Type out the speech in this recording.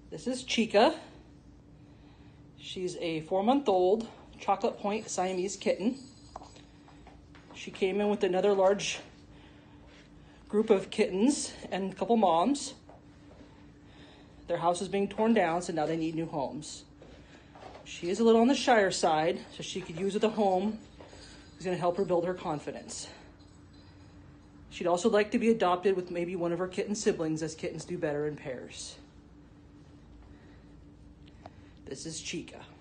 This is Chika. She's a 4-month-old chocolate point Siamese kitten. She came in with another large group of kittens and a couple moms. Their house is being torn down, so now they need new homes. She is a little on the shyer side, so she could use with a home. It's going to help her build her confidence. She'd also like to be adopted with maybe one of her kitten siblings, as kittens do better in pairs. This is Chika.